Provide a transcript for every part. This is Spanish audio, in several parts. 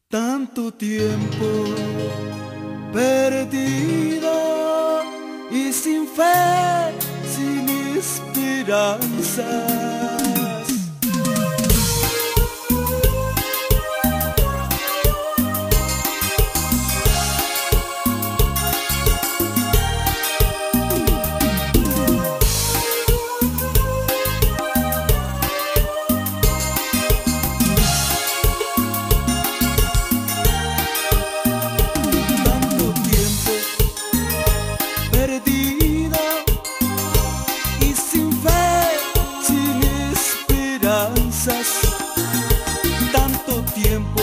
Tanto tiempo perdido y sin fe, sin esperanzas. Perdido y sin fe, sin esperanzas. Tanto tiempo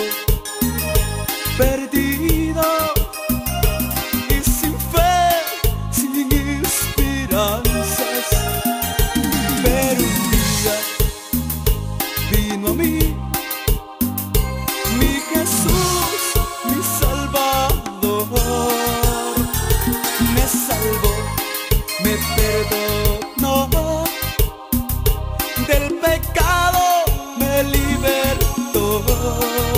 perdido y sin fe, sin esperanzas. Pero un día vino a mí mi Jesús, mi Salvador. Me salvó, me perdonó, del pecado me libertó.